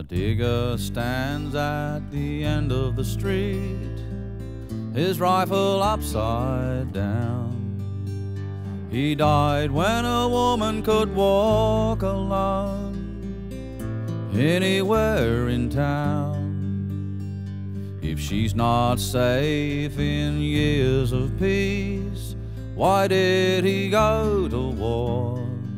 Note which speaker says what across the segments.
Speaker 1: digger stands at the end of the street, his rifle upside down. He died when a woman could walk alone anywhere in town. If she's not safe in years of peace, why did he go to war?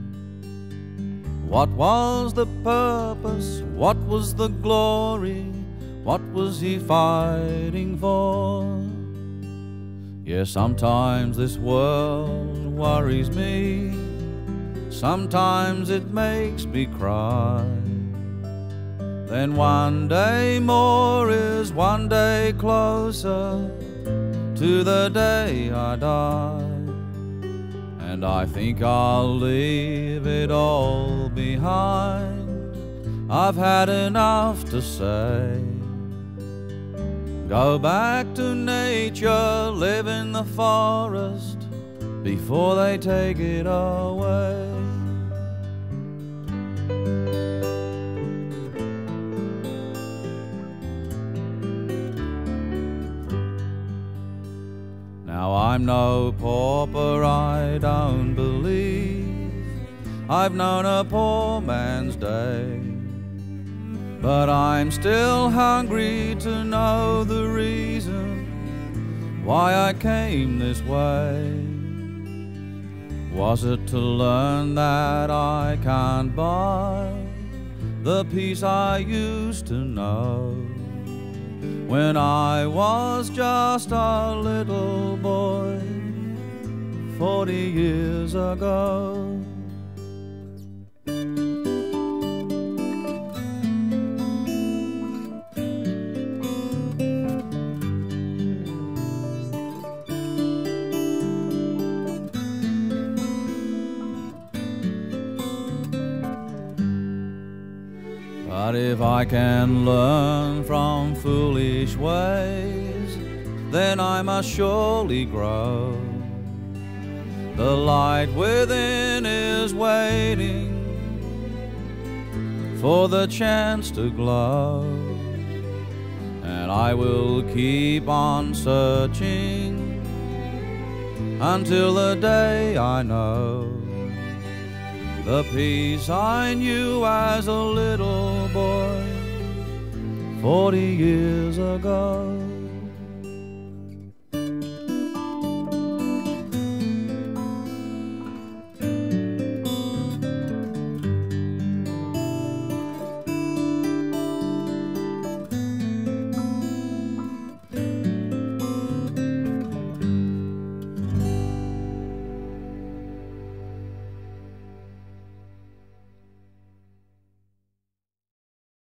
Speaker 1: What was the purpose? What was the glory? What was he fighting for? Yeah, sometimes this world worries me, sometimes it makes me cry. Then one day more is one day closer to the day I die. And I think I'll leave it all behind. I've had enough to say. Go back to nature, live in the forest before they take it away. Now I'm no pauper, I don't believe I've known a poor man's day, but I'm still hungry to know the reason why I came this way. Was it to learn that I can't buy the peace I used to know when I was just a little boy 40 years ago? But if I can learn from foolish ways, then I must surely grow. The light within is waiting for the chance to glow, and I will keep on searching until the day I know the peace I knew as a little boy 40 years ago.